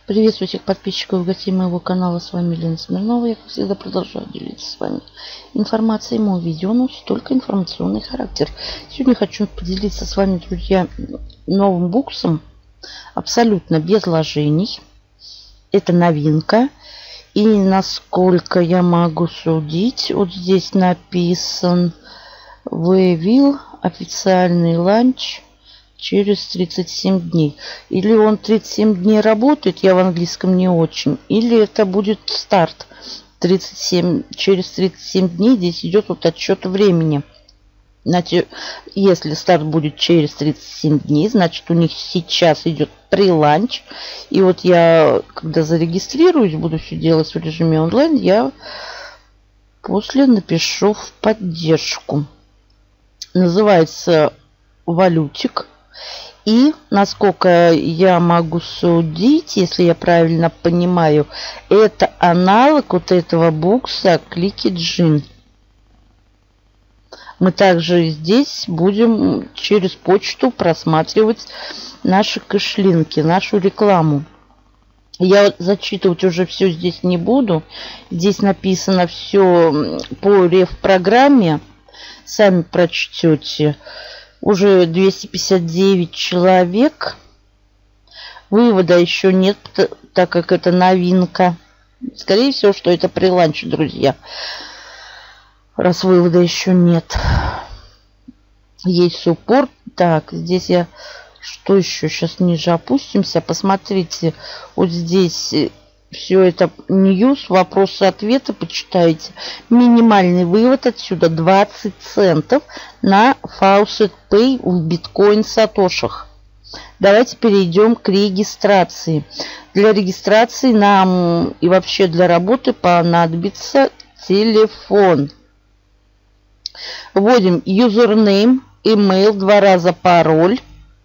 Приветствую всех подписчиков и гостей моего канала. С вами Лена Смирнова. Я, как всегда, продолжаю делиться с вами информацией. Мой видео носит только информационный характер. Сегодня хочу поделиться с вами, друзья, новым буксом. Абсолютно без вложений. Это новинка. И насколько я могу судить, вот здесь написан We will официальный ланч через 37 дней. Или он 37 дней работает, я в английском не очень. Или это будет старт 37, через 37 дней. Здесь идет вот отсчет времени. Значит, если старт будет через 37 дней, значит у них сейчас идет преланч. И вот я, когда зарегистрируюсь, буду все делать в режиме онлайн, я после напишу в поддержку. Называется валютик. И, насколько я могу судить, если я правильно понимаю, это аналог вот этого букса Clicky. Мы также здесь будем через почту просматривать наши кэшлинки, нашу рекламу. Я зачитывать уже все здесь не буду. Здесь написано все по реф-программе. Сами прочтете. Уже 259 человек. Вывода еще нет, так как это новинка. Скорее всего, что это преланч, друзья. Раз вывода еще нет. Есть суппорт. Так, здесь я... Что еще? Сейчас ниже опустимся. Посмотрите. Вот здесь все это ньюс, вопросы-ответы почитайте. Минимальный вывод отсюда 20 центов на Faucet Pay в биткоин сатошах. Давайте перейдем к регистрации. Для регистрации нам и вообще для работы понадобится телефон. Вводим username, email, 2 раза пароль.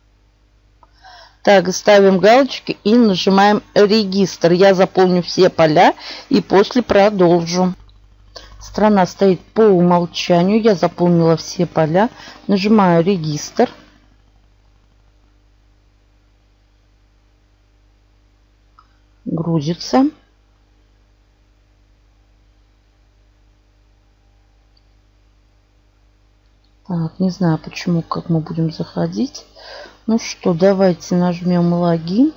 Так, ставим галочки и нажимаем регистр. Я заполню все поля и после продолжу. Страна стоит по умолчанию. Я заполнила все поля. Нажимаю регистр. Грузится. Так, не знаю почему, как мы будем заходить. Ну что, давайте нажмем логин.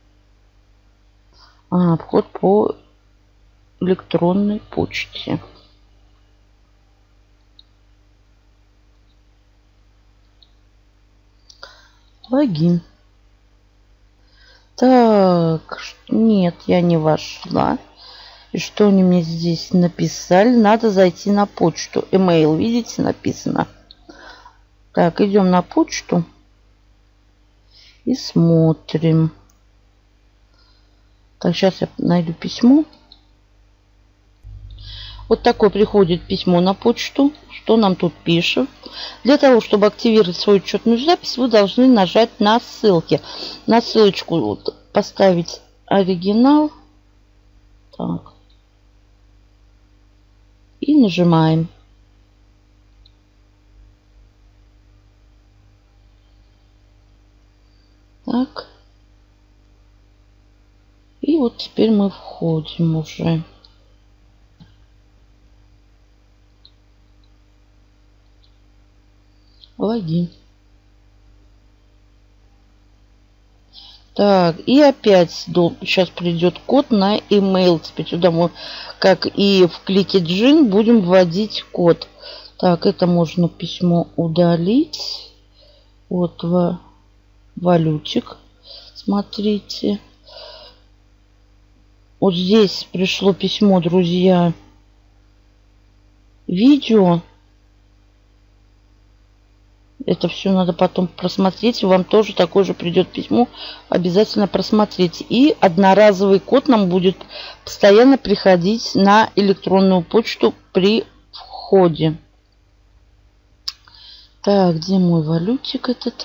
Вход по электронной почте. Логин. Так, нет, я не вошла. И что они мне здесь написали? Надо зайти на почту. Email, видите, написано. Так, идем на почту. И смотрим. Так, сейчас я найду письмо. Вот такое приходит письмо на почту. Что нам тут пишет? Для того, чтобы активировать свою учетную запись, вы должны нажать на ссылки. На ссылочку вот поставить оригинал. Так. И нажимаем. Так. И вот теперь мы входим уже. Логин. Так, и опять сейчас придет код на email. Теперь сюда мы, как и в Clicky, будем вводить код. Так, это можно письмо удалить. Вот валютик. Смотрите. Вот здесь пришло письмо, друзья. Видео. Это все надо потом просмотреть. Вам тоже такое же придет письмо. Обязательно просмотрите. И одноразовый код нам будет постоянно приходить на электронную почту при входе. Так, где мой валютик этот?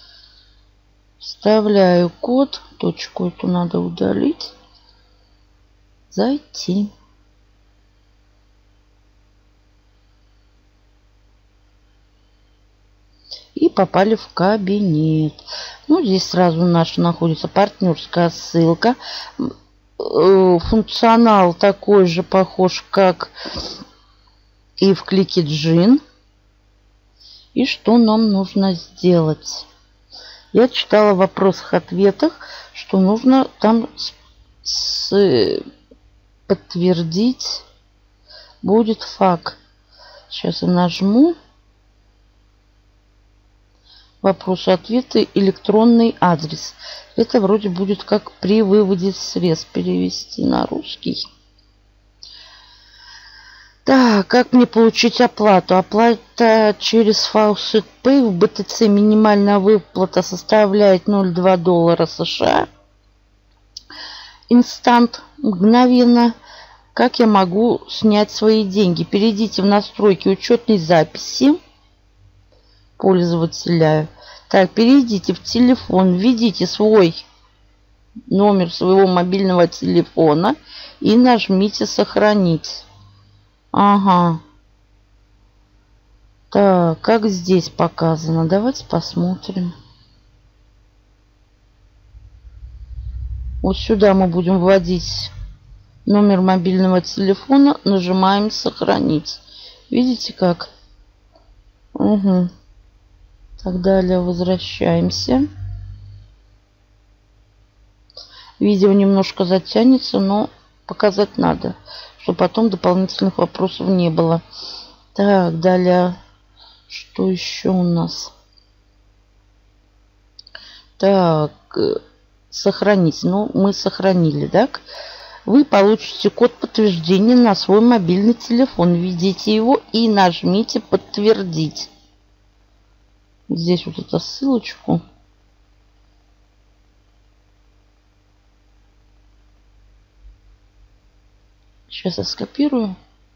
Вставляю код. Точку эту надо удалить. Зайти. И попали в кабинет. Ну, здесь сразу наша находится партнерская ссылка. Функционал такой же, похож, как и в Clickidgin. И что нам нужно сделать? Я читала в вопросах-ответах, что нужно там подтвердить будет факт. Сейчас я нажму. Вопросы-ответы, электронный адрес. Это вроде будет как при выводе средств, перевести на русский. Так, как мне получить оплату? Оплата через Faucet Pay в BTC. Минимальная выплата составляет $0,2 США. Инстант, мгновенно. Как я могу снять свои деньги? Перейдите в настройки учетной записи пользователя. Так, перейдите в телефон, введите свой номер своего мобильного телефона и нажмите «Сохранить». Ага. Так, как здесь показано? Давайте посмотрим. Вот сюда мы будем вводить номер мобильного телефона, нажимаем «Сохранить». Видите как? Угу. Так, далее возвращаемся. Видео немножко затянется, но показать надо, чтобы потом дополнительных вопросов не было. Так, далее, что еще у нас? Так, сохранить. Ну, мы сохранили, так? Вы получите код подтверждения на свой мобильный телефон. Введите его и нажмите «Подтвердить». Здесь вот эту ссылочку. Сейчас я скопирую.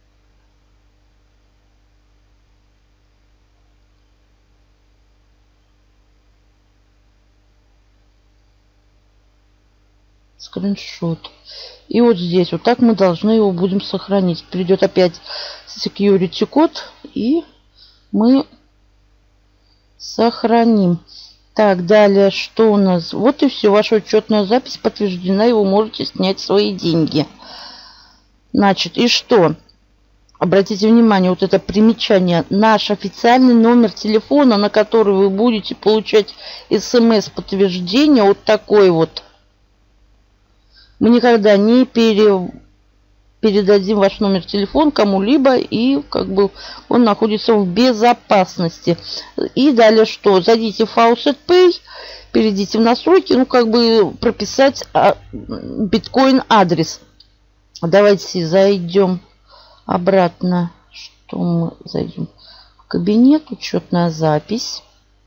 Скриншот. И вот здесь. Вот так мы должны его будем сохранить. Придет опять security код. И мы сохраним. Так, далее, что у нас? Вот и все. Ваша учетная запись подтверждена, и вы можете снять свои деньги. Значит, и что? Обратите внимание, вот это примечание. Наш официальный номер телефона, на который вы будете получать смс-подтверждение, вот такой вот. Мы никогда не передадим ваш номер телефона кому-либо, и как бы он находится в безопасности. И далее что? Зайдите в Faucet Pay, перейдите в настройки, ну как бы прописать биткоин адрес. Давайте зайдем обратно. Что мы зайдем? В кабинет, учетная запись.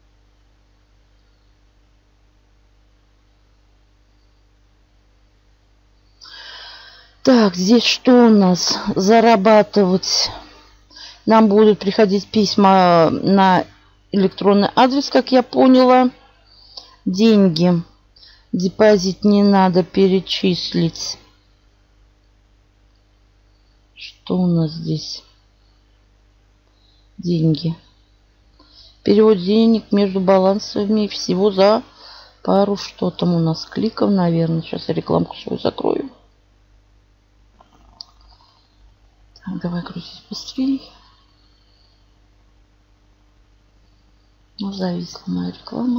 Так, здесь что у нас? Зарабатывать. Нам будут приходить письма на электронный адрес, как я поняла. Деньги. Депозит не надо перечислить. Что у нас здесь? Деньги. Перевод денег между балансами всего за пару, что там у нас, кликов, наверное. Сейчас я рекламку свою закрою. Так, давай крутить быстрее. Ну, зависла моя реклама.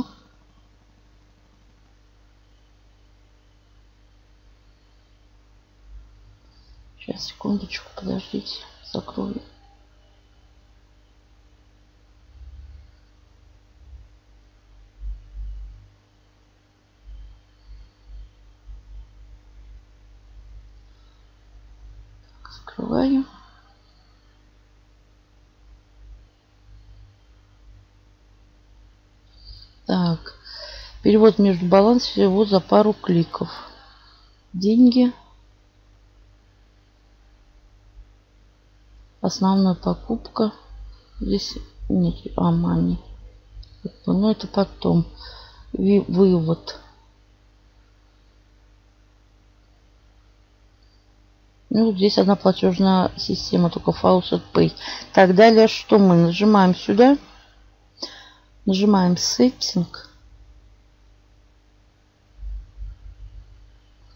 Сейчас, секундочку, подождите, закрою. Так, закрываю. Так, перевод между балансами всего за пару кликов. Деньги. Основная покупка. Здесь нет, money. Но это потом. Вывод. Ну, здесь одна платежная система, только Faucet Pay. Так, далее что мы? Нажимаем сюда. Нажимаем Setting.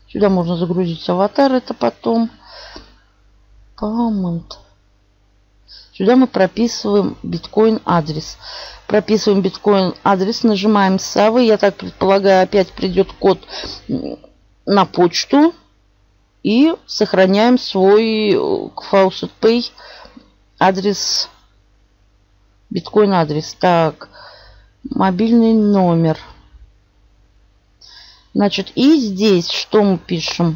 Сюда можно загрузить аватар, это потом. Payment. Сюда мы прописываем биткоин адрес. Прописываем биткоин адрес, нажимаем Save. Я так предполагаю, опять придет код на почту. И сохраняем свой Faucet Pay адрес, биткоин адрес. Так, мобильный номер. Значит, и здесь что мы пишем?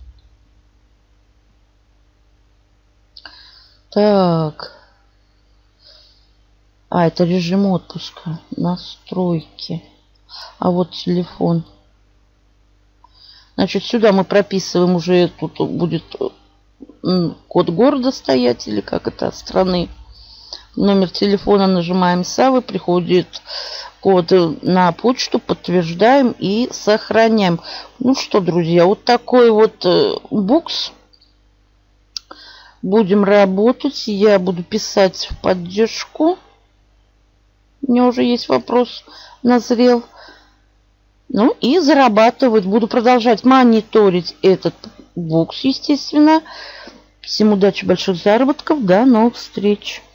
Так. Это режим отпуска. Настройки. А вот телефон. Значит, сюда мы прописываем уже, тут будет код города стоять, или как это, страны. Номер телефона, нажимаем Save, приходит код на почту, подтверждаем и сохраняем. Ну что, друзья, вот такой вот букс. Будем работать. Я буду писать в поддержку. У меня уже есть вопрос, назрел. Ну и зарабатывать. Буду продолжать мониторить этот бокс, естественно. Всем удачи, больших заработков. До новых встреч.